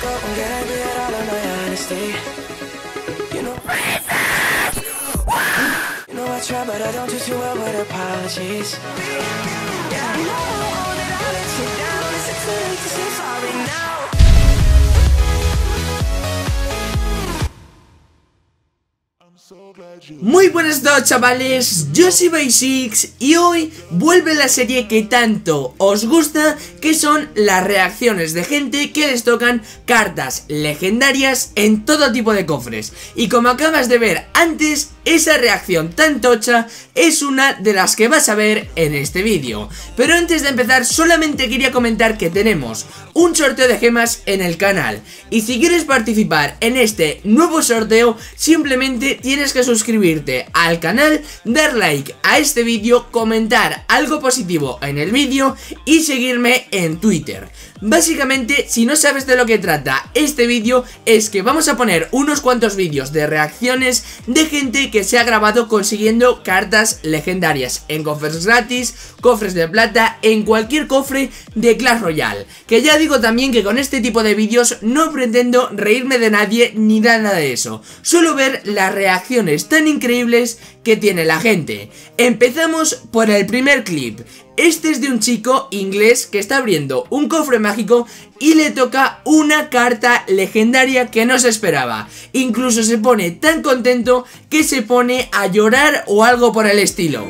Muy buenas a todos, chavales, yo soy Basics y hoy vuelve la serie que tanto os gusta, que son las reacciones de gente que les tocan cartas legendarias en todo tipo de cofres. Y como acabas de ver antes, esa reacción tan tocha es una de las que vas a ver en este vídeo. Pero antes de empezar, solamente quería comentar que tenemos un sorteo de gemas en el canal. Y si quieres participar en este nuevo sorteo, simplemente tienes que suscribirte al canal, dar like a este vídeo, comentar algo positivo en el vídeo y seguirme en Twitter. Básicamente, si no sabes de lo que trata este vídeo, es que vamos a poner unos cuantos vídeos de reacciones de gente que se ha grabado consiguiendo cartas legendarias en cofres gratis, cofres de plata, en cualquier cofre de Clash Royale. Que ya digo también que con este tipo de vídeos no pretendo reírme de nadie ni nada de eso, solo ver las reacciones tan increíbles que tiene la gente. Empezamos por el primer clip. Este es de un chico inglés que está abriendo un cofre mágico y le toca una carta legendaria que no se esperaba. Incluso se pone tan contento que se pone a llorar o algo por el estilo.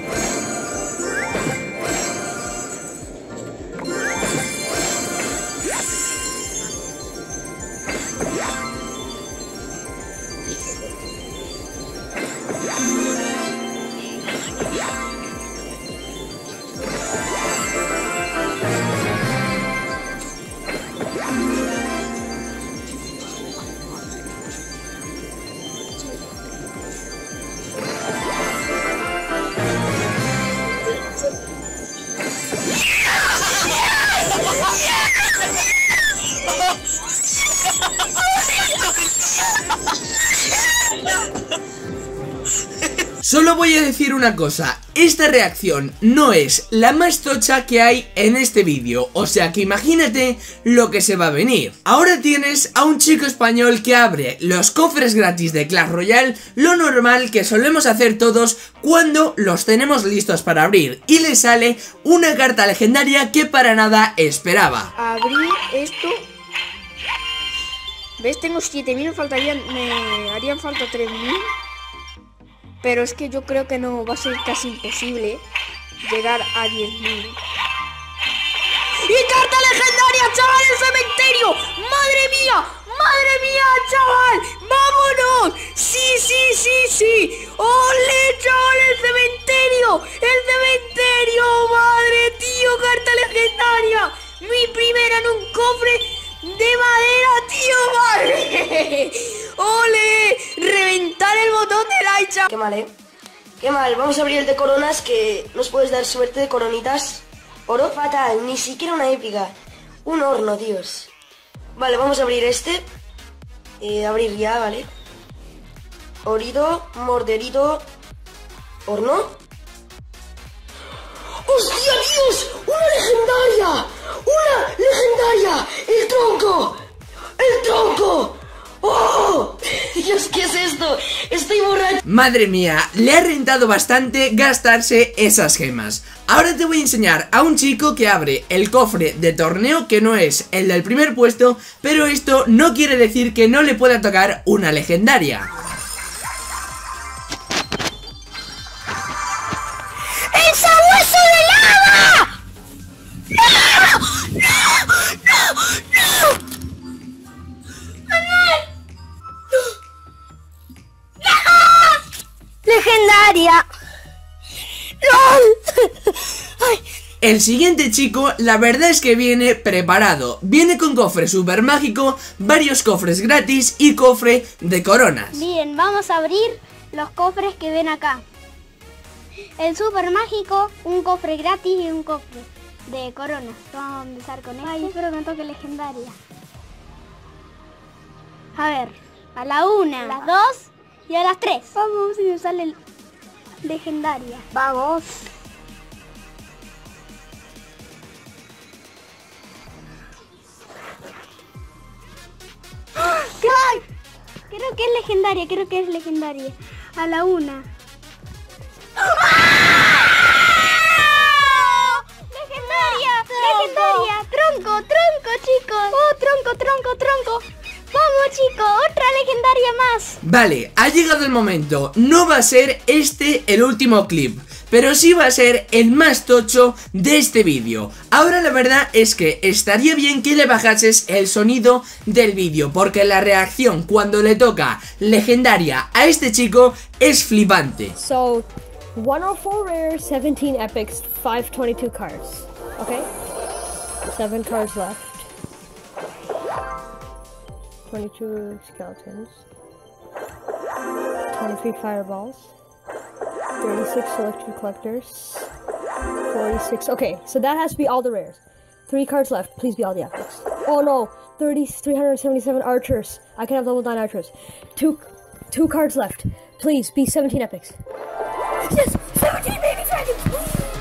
Solo voy a decir una cosa, esta reacción no es la más tocha que hay en este vídeo, o sea que imagínate lo que se va a venir. Ahora tienes a un chico español que abre los cofres gratis de Clash Royale, lo normal que solemos hacer todos cuando los tenemos listos para abrir, y le sale una carta legendaria que para nada esperaba. Abrí esto. ¿Ves? Tengo 7000, me harían falta 3000. Pero es que yo creo que no, va a ser casi imposible llegar a 10.000. ¡Y carta legendaria, chaval, el cementerio! ¡Madre mía, chaval! ¡Vámonos! ¡Sí! ¡Ole, chaval, el cementerio! ¡Madre, tío, carta legendaria! ¡Mi primera en un cofre de madera, tío, madre! ¡Ole! ¡Reventar el botón de like, chaval! Qué mal, qué mal. Vamos a abrir el de coronas, que nos puedes dar suerte de coronitas. Oro fatal, ni siquiera una épica. Un horno, tíos. Vale, vamos a abrir este. Abrir ya, vale. Orito, morderito. Horno. ¡Hostia, tíos! ¡Una legendaria! ¡El tronco! ¡Oh! Dios, ¿qué es esto? Estoy borracho. Madre mía, le ha rentado bastante gastarse esas gemas. Ahora te voy a enseñar a un chico que abre el cofre de torneo, que no es el del primer puesto, pero esto no quiere decir que no le pueda tocar una legendaria. ¡El sabueso de lava! ¡No! ¡Legendaria! ¡Lol! Ay. El siguiente chico, la verdad es que viene preparado. Viene con cofre super mágico, varios cofres gratis y cofre de coronas. Bien, vamos a abrir los cofres que ven acá. El super mágico, un cofre gratis y un cofre de coronas. Vamos a empezar con este. Ay, espero que me toque legendaria. A ver, a la 1, a las 2 y a las 3. Vamos, si me sale legendaria. Vamos. Creo que es legendaria, A la 1. Legendaria. Tronco, chicos. Tronco. Vamos, chicos, otra legendaria más. Vale, ha llegado el momento. No va a ser este el último clip, pero sí va a ser el más tocho de este vídeo. Ahora la verdad es que estaría bien que le bajases el sonido del vídeo, porque la reacción cuando le toca legendaria a este chico es flipante. So, 104 rares, 17 epics, 522 cards. Okay? 7 cards left. 22 skeletons. 23 fireballs. 36 selected collectors. 46. Okay, so that has to be all the rares. 3 cards left. Please be all the epics. Oh no! 377 archers. I can have level 9 archers. Two cards left. Please be 17 epics. Yes! 17 baby dragons!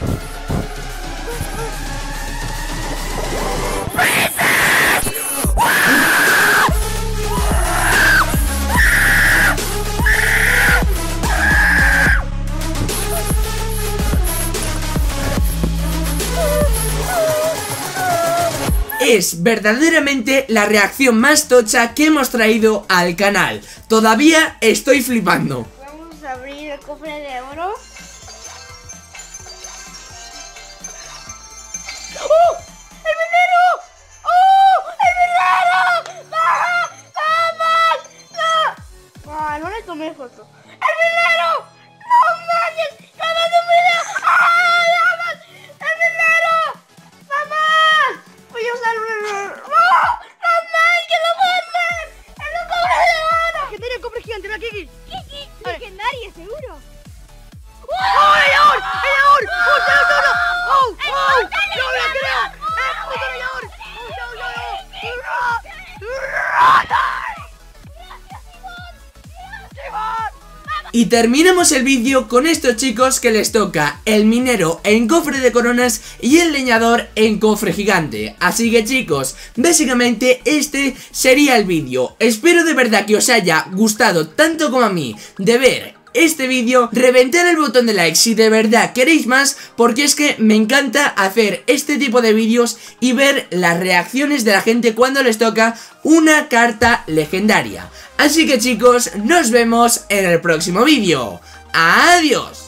Es verdaderamente la reacción más tocha que hemos traído al canal. Todavía estoy flipando. Vamos a abrir el cofre de oro. ¡Oh! ¡El minero! ¡Oh! ¡El minero! ¡Vamos! ¡No! Ah, no le tomé foto. ¡El minero! ¡No manches! ¡Vamos un video! ¡Ah! ¡Vamos! ¡El minero! ¡Vamos! Voy a usar un... ¡No! ¡No manches! ¡Que lo puedo hacer! ¡Es un cofre de oro! Legendaria, cofre gigante, mira, Kiki. Legendaria, seguro. ¡Oh, el león! ¡El león! ¡Oh, no! ¡Oh! ¡Oh! ¡No me lo creo! ¡Puto león! Y terminamos el vídeo con estos chicos que les toca el minero en cofre de coronas y el leñador en cofre gigante. Así que chicos, básicamente este sería el vídeo. Espero de verdad que os haya gustado tanto como a mí de ver este vídeo. Reventad el botón de like si de verdad queréis más, porque es que me encanta hacer este tipo de vídeos y ver las reacciones de la gente cuando les toca una carta legendaria. Así que chicos, nos vemos en el próximo vídeo. ¡Adiós!